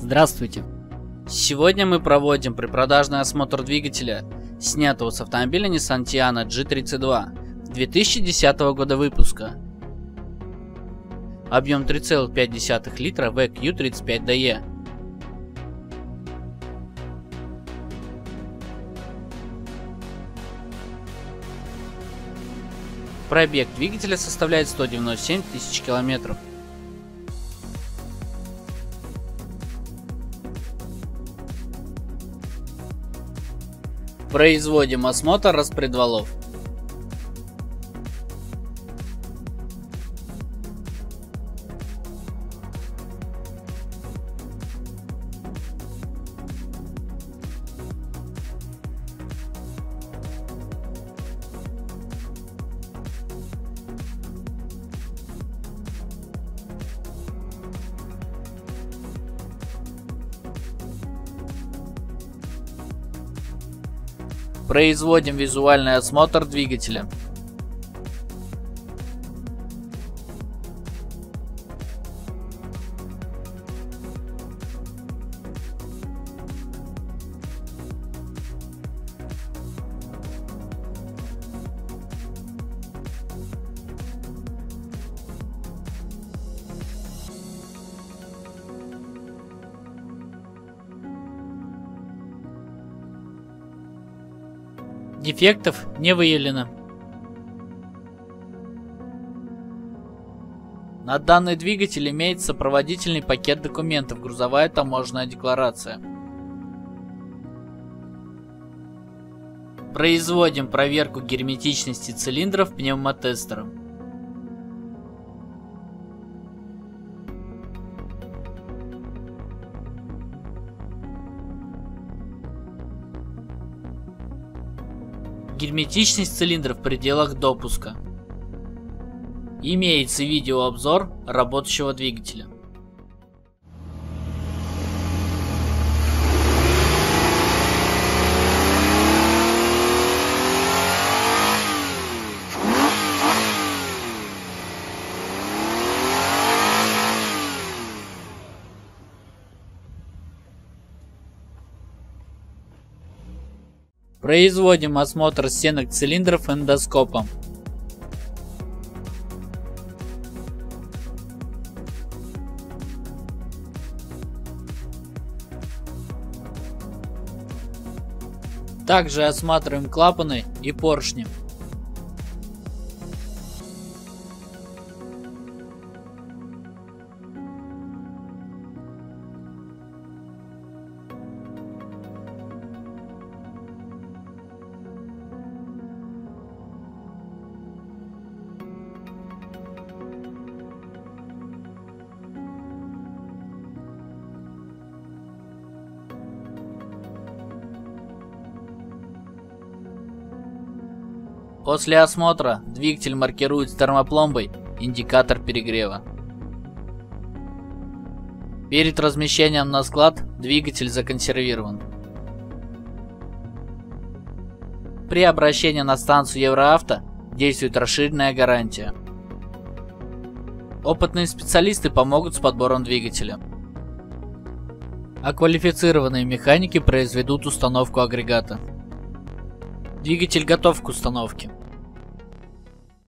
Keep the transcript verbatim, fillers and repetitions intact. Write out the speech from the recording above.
Здравствуйте! Сегодня мы проводим предпродажный осмотр двигателя, снятого с автомобиля Nissan Tiana джи тридцать два две тысячи десятого года выпуска. Объем три целых пять десятых литра ви кью тридцать пять ди и. Пробег двигателя составляет сто девяносто семь тысяч километров. Производим осмотр распредвалов. Производим визуальный осмотр двигателя. Дефектов не выявлено. На данный двигатель имеется сопроводительный пакет документов, грузовая таможенная декларация. Производим проверку герметичности цилиндров пневмотестером. Герметичность цилиндров в пределах допуска. Имеется видеообзор работающего двигателя. Производим осмотр стенок цилиндров эндоскопом. Также осматриваем клапаны и поршни. После осмотра двигатель маркирует с термопломбой индикатор перегрева. Перед размещением на склад двигатель законсервирован. При обращении на станцию Евроавто действует расширенная гарантия. Опытные специалисты помогут с подбором двигателя, а квалифицированные механики произведут установку агрегата. Двигатель готов к установке.